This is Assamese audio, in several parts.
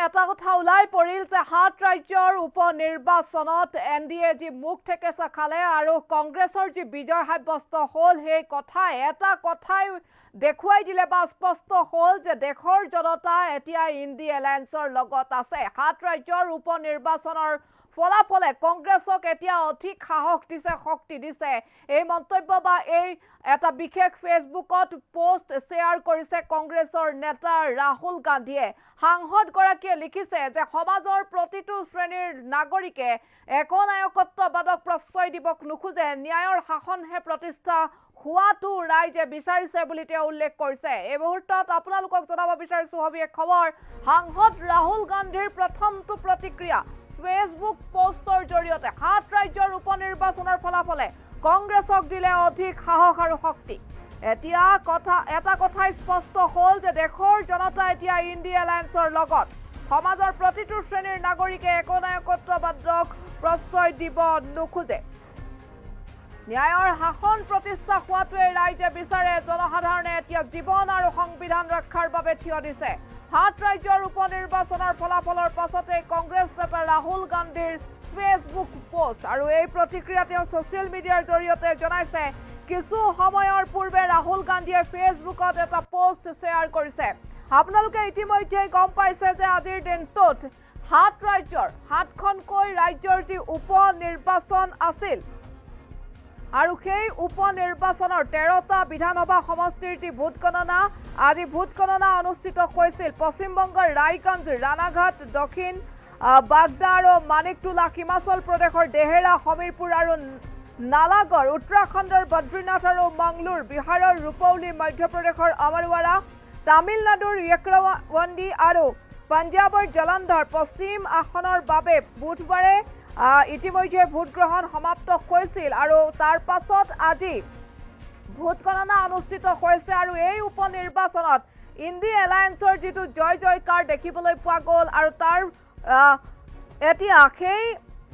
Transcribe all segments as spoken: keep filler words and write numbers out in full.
এটা কথা ওলাই পৰিল যে সাত ৰাজ্যৰ উপনিৰ্বাচনত এনডিএ যি মুখ ঠেকেচা খালে আৰু কংগ্ৰেছৰ যি বিজয় সাব্যস্ত হ'ল সেই কথা এটা কথাই দেখুৱাই দিলে বা স্পষ্ট হ'ল যে দেশৰ জনতা এতিয়া ইণ্ডি এলায়েন্সৰ লগত আছে সাত ৰাজ্যৰ উপনিৰ্বাচনৰ ফলাফলে কংগ্ৰেছক এতিয়া অধিক সাহস দিছে শক্তি দিছে এই মন্তব্য বা এই এটা বিশেষ ফেসবুকত পোষ্ট শেয়াৰ কৰিছে কংগ্ৰেছৰ নেতা ৰাহুল গান্ধীয়ে সাংসদ গৰাকীয়ে লিখিছে যে সমাজৰ প্ৰতিটো শ্ৰেণীৰ নাগৰিকে একনায়কত্ববাদক প্ৰশ্ৰয় দিবক নুখুজে ন্যায়ৰ শাসনহে প্ৰতিষ্ঠা হোৱাটো ৰাইজে বিচাৰিছে বুলি তেওঁ উল্লেখ কৰিছে এই মুহূৰ্তত আপোনালোকক জনাব বিচাৰিছো হবি এক খবৰ সাংসদ ৰাহুল গান্ধীৰ প্ৰথমটো প্ৰতিক্ৰিয়া ফেসবুক পোষ্টৰ জৰিয়তে সাত ৰাজ্যৰ উপনিৰ্বাচনৰ ফলাফলে কংগ্ৰেছক দিলে অধিক সাহস আৰু শক্তি এতিয়া কথা এটা কথাই স্পষ্ট হ'ল যে দেশৰ জনতা এতিয়া ইণ্ডি এলায়েন্সৰ লগত সমাজৰ প্ৰতিটো শ্ৰেণীৰ নাগৰিকে একনায়কত্ববাদক প্ৰশ্ৰয় দিব নুখুজে ন্যায়ৰ শাসন প্ৰতিষ্ঠা হোৱাটোৱে ৰাইজে বিচাৰে জনসাধাৰণে এতিয়া জীৱন আৰু সংবিধান ৰক্ষাৰ বাবে থিয় দিছে সাত ৰাজ্যৰ উপনিৰ্বাচনৰ ফলাফলৰ পাছতে কংগ্ৰেছ নেতা ৰাহুল গান্ধীৰ ফেসবুক পোষ্ট আৰু এই প্ৰতিক্ৰিয়া তেওঁ ছ'চিয়েল মিডিয়াৰ জৰিয়তে জনাইছে কিছু সময়ৰ পূৰ্বে ৰাহুল গান্ধীয়ে ফেসবুকত এটা পোষ্ট শেয়াৰ কৰিছে আপোনালোকে ইতিমধ্যে গম পাইছে যে আজিৰ দিনটোত সাত ৰাজ্যৰ সাতখনকৈ ৰাজ্যৰ যি উপনিৰ্বাচন আছিল আৰু সেই উপনিৰ্বাচনৰ তেৰটা বিধানসভা সমষ্টিৰ যি ভোট গণনা আজি ভোট গণনা অনুষ্ঠিত হৈছিল পশ্চিমবংগৰ ৰায়গঞ্জ ৰাণাঘাট দক্ষিণ বাগদা আৰু মানিকটোলা হিমাচল প্ৰদেশৰ দেহেৰা হমিৰপুৰ আৰু নালাগড় উত্তৰাখণ্ডৰ বদ্ৰীনাথ আৰু মংগলুৰ বিহাৰৰ ৰূপৌলী মধ্যপ্ৰদেশৰ অমৰৱাৰা তামিলনাডুৰ য়েক্ৰাৱাণ্ডি আৰু পঞ্জাবৰ জলন্ধৰ পশ্চিম আসনৰ বাবে বুধবাৰে ইতিমধ্যে ভোট গ্ৰহণ সমাপ্ত হৈছিল আৰু তাৰ পাছত আজি ভোট গণনা অনুষ্ঠিত হৈছে আৰু এই উপনিৰ্বাচনত ইণ্ডি এলায়েন্সৰ যিটো জয় জয়কাৰ দেখিবলৈ পোৱা গ'ল আৰু তাৰ এতিয়া সেই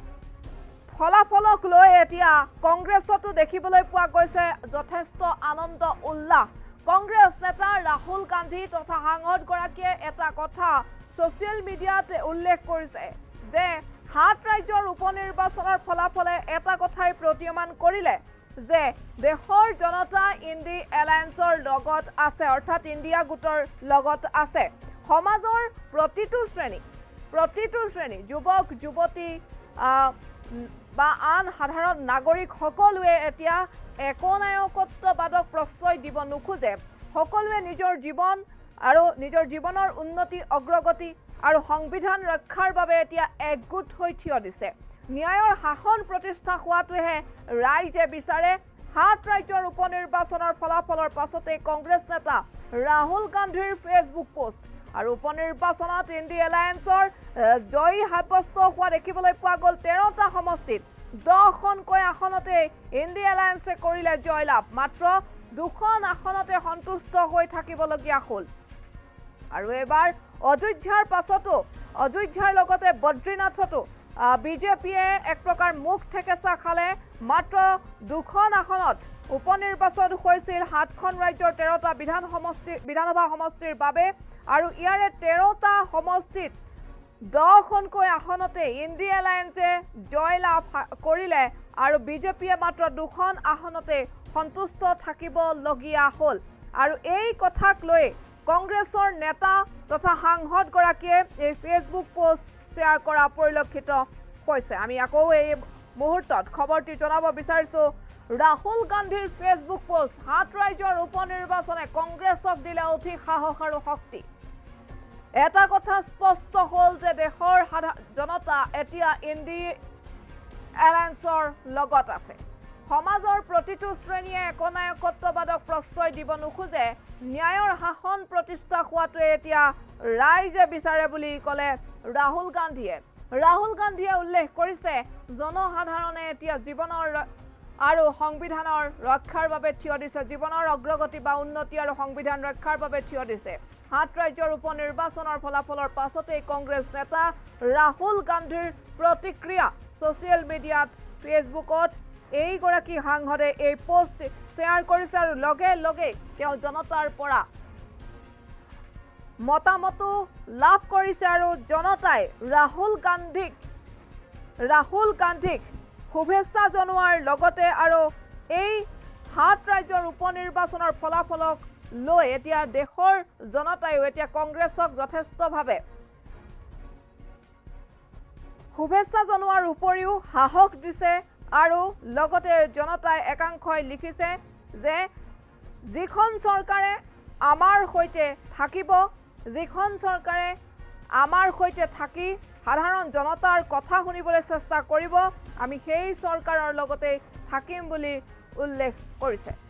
ফলাফলক লৈ এতিয়া কংগ্ৰেছতো দেখিবলৈ পোৱা গৈছে যথেষ্ট আনন্দ উল্লাস কংগ্ৰেছ নেতা ৰাহুল গান্ধী তথা সাংসদ গৰাকীয়ে এটা কথা ছ'চিয়েল মিডিয়াত উল্লেখ কৰিছে যে সাত ৰাজ্যৰ উপনিৰ্বাচনৰ ফলাফলে এটা কথাই প্ৰতীয়মান কৰিলে যে দেশৰ জনতা ইণ্ডি এলায়েন্সৰ লগত আছে অৰ্থাৎ ইণ্ডিয়া গোটৰ লগত আছে সমাজৰ প্ৰতিটো শ্ৰেণী প্ৰতিটো শ্ৰেণী যুৱক যুৱতী বা আন সাধাৰণ নাগৰিক সকলোৱে এতিয়া একনায়কত্ববাদক প্ৰশ্ৰয় দিব নুখুজে সকলোৱে নিজৰ জীৱন আৰু নিজৰ জীৱনৰ উন্নতি অগ্ৰগতি আৰু সংবিধান ৰক্ষাৰ বাবে এতিয়া একগোট হৈ থিয় দিছে ন্যায়ৰ শাসন প্ৰতিষ্ঠা হোৱাটোহে ৰাইজে বিচাৰে সাত ৰাজ্যৰ উপনিৰ্বাচনৰ ফলাফলৰ পাছতে কংগ্ৰেছ নেতা ৰাহুল গান্ধীৰ ফেসবুক পোষ্ট আৰু উপনিৰ্বাচনত ইণ্ডি এলায়েন্সৰ জয়ী সাব্যস্ত হোৱা দেখিবলৈ পোৱা গ'ল তেৰটা সমষ্টিত দহখনকৈ আসনতে ইণ্ডি এলায়েন্সে কৰিলে জয়লাভ মাত্ৰ দুখন আসনতে সন্তুষ্ট হৈ থাকিবলগীয়া হ'ল আৰু এবাৰ অযোধ্যাৰ পাছতো অযোধ্যাৰ লগতে বদ্ৰীনাথতো বিজেপিয়ে এক প্ৰকাৰ মুখ ঠেকেচা খালে মাত্ৰ দুখন আসনত উপনিৰ্বাচন হৈছিল সাতখন ৰাজ্যৰ তেৰটা বিধান সমষ্টি বিধানসভা সমষ্টিৰ বাবে আৰু ইয়াৰে তেৰটা সমষ্টিত দহখনকৈ আসনতে ইণ্ডি এলায়েন্সে জয়লাভ কৰিলে আৰু বিজেপিয়ে মাত্ৰ দুখন আসনতে সন্তুষ্ট থাকিবলগীয়া হ'ল আৰু এই কথাক লৈ কংগ্ৰেছৰ নেতা তথা সাংসদ গৰাকীয়ে এই ফেসবুক পোষ্ট শেয়াৰ কৰা পৰিলক্ষিত হৈছে আমি আকৌ এই মুহূৰ্তত খবৰটি জনাব বিচাৰিছো ৰাহুল গান্ধীৰ ফেসবুক পোষ্ট সাত ৰাজ্যৰ উপনিৰ্বাচনে কংগ্ৰেছক দিলে অধিক সাহস আৰু শক্তি এটা কথা স্পষ্ট হ'ল যে দেশৰ জনতা এতিয়া ইণ্ডি এলায়েন্সৰ লগত আছে সমাজৰ প্ৰতিটো শ্ৰেণীয়ে একনায়কত্ববাদক প্ৰশ্ৰয় দিব নুখুজে ন্যায়ৰ শাসন প্ৰতিষ্ঠা হোৱাটোৱে এতিয়া ৰাইজে বিচাৰে বুলি ক'লে ৰাহুল গান্ধীয়ে ৰাহুল গান্ধীয়ে উল্লেখ কৰিছে জনসাধাৰণে এতিয়া জীৱনৰ আৰু সংবিধানৰ ৰক্ষাৰ বাবে থিয় দিছে জীৱনৰ অগ্ৰগতি বা উন্নতি আৰু সংবিধান ৰক্ষাৰ বাবে থিয় দিছে সাত ৰাজ্যৰ উপনিৰ্বাচনৰ ফলাফলৰ পাছতে কংগ্ৰেছ নেতা ৰাহুল গান্ধীৰ প্ৰতিক্ৰিয়া ছ'চিয়েল মিডিয়াত ফেসবুকত এইগৰাকী সাংসদে এই পোষ্ট শ্বেয়াৰ কৰিছে আৰু লগে লগে তেওঁ জনতাৰ পৰা মতামতো লাভ কৰিছে আৰু জনতাই ৰাহুল গান্ধীক ৰাহুল গান্ধীক শুভেচ্ছা জনোৱাৰ লগতে আৰু এই সাত ৰাজ্যৰ উপনিৰ্বাচনৰ ফলাফলক লৈ এতিয়া দেশৰ জনতায়ো এতিয়া কংগ্ৰেছক যথেষ্টভাৱে শুভেচ্ছা জনোৱাৰ উপৰিও সাহস দিছে আৰু লগতে জনতাই একাংশই লিখিছে যে যিখন চৰকাৰে আমাৰ সৈতে থাকিব যিখন চৰকাৰে আমাৰ সৈতে থাকি সাধাৰণ জনতাৰ কথা শুনিবলৈ চেষ্টা কৰিব আমি সেই চৰকাৰৰ লগতে থাকিম বুলি উল্লেখ কৰিছে।